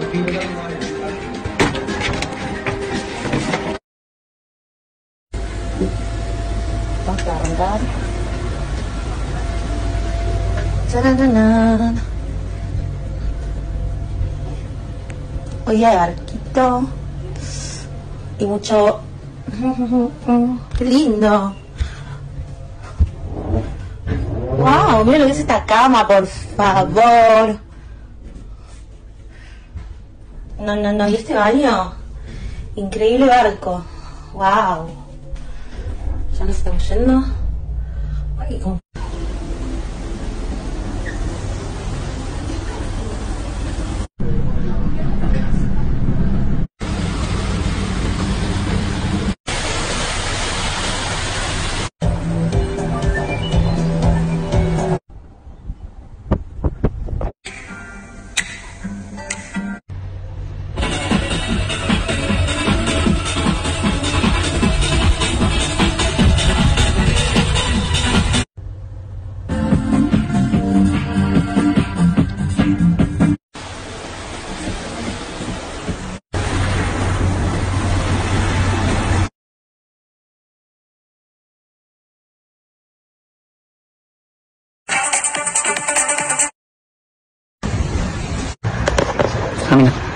Vamos a arrancar. ¡Tararán! Hoy hay barquito y mucho... ¡Qué lindo! ¡Wow! Mira lo que es esta cama, por favor. No, ¿y este baño? Increíble barco. ¡Wow! Ya nos estamos yendo. Ay, ¿cómo? Camina.